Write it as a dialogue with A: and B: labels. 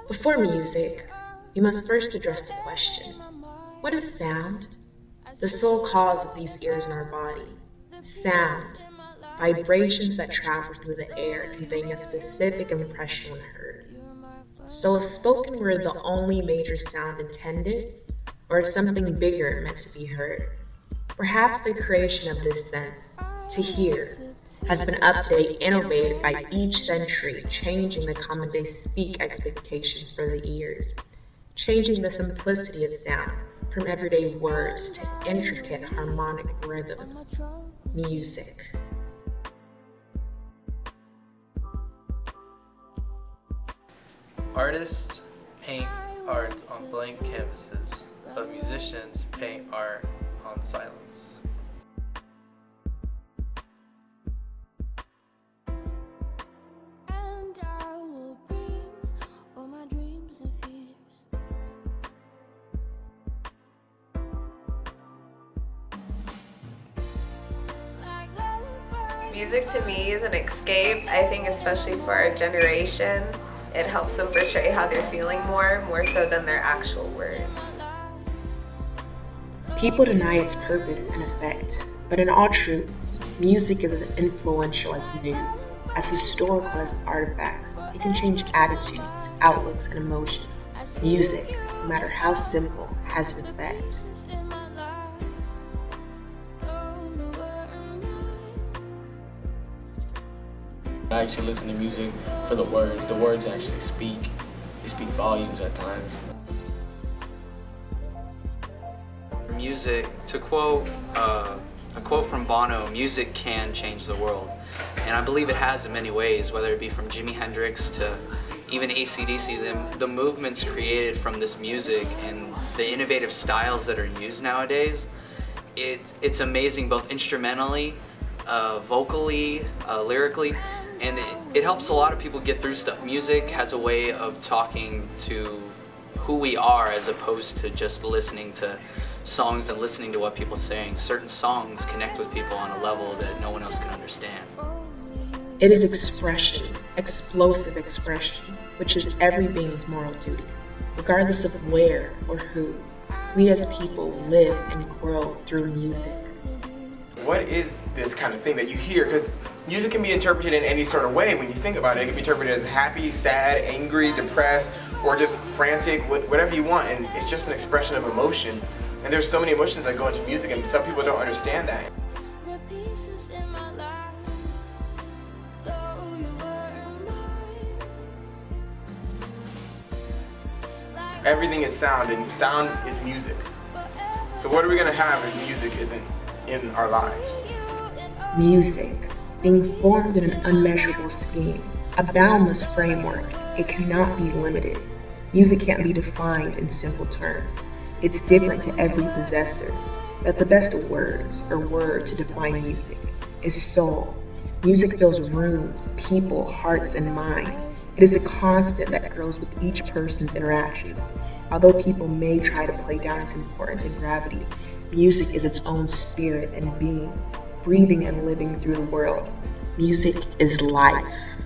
A: Before music, we must first address the question, what is sound? The sole cause of these ears in our body. Sound, vibrations that travel through the air conveying a specific impression when heard. So is spoken word the only major sound intended, or is something bigger meant to be heard? Perhaps the creation of this sense, to hear, has been up to date, innovated by each century, changing the common day speak expectations for the ears, changing the simplicity of sound from everyday words to intricate harmonic rhythms. Music.
B: Artists paint art on blank canvases, but musicians paint art on silence.
C: And I will bring all my dreams and fears.
D: Music to me is an escape, I think, especially for our generation. It helps them portray how they're feeling more so than their actual words.
A: People deny its purpose and effect, but in all truth, music is as influential as news, as historical as artifacts. It can change attitudes, outlooks, and emotions. Music, no matter how simple, has an effect.
E: I actually listen to music for the words. The words actually speak. They speak volumes at times.
F: Music, to quote a quote from Bono, music can change the world. And I believe it has in many ways, whether it be from Jimi Hendrix to even AC/DC. The movements created from this music and the innovative styles that are used nowadays, it's amazing, both instrumentally, vocally, lyrically, and it helps a lot of people get through stuff. Music has a way of talking to who we are as opposed to just listening to songs and listening to what people are saying. Certain songs connect with people on a level that no one else can understand.
A: It is expression, explosive expression, which is every being's moral duty, regardless of where or who. We as people live and grow through music.
G: What is this kind of thing that you hear? Because music can be interpreted in any sort of way. When you think about it, it can be interpreted as happy, sad, angry, depressed, or just frantic, whatever you want. And it's just an expression of emotion. And there's so many emotions that go into music, and some people don't understand that. Everything is sound, and sound is music. So what are we going to have if music isn't in our lives?
A: Music, being formed in an unmeasurable scheme, a boundless framework, it cannot be limited. Music can't be defined in simple terms. It's different to every possessor, but the best words or word to define music is soul. Music fills rooms, people, hearts, and minds. It is a constant that grows with each person's interactions. Although people may try to play down its importance and gravity, music is its own spirit and being, breathing and living through the world. Music is life.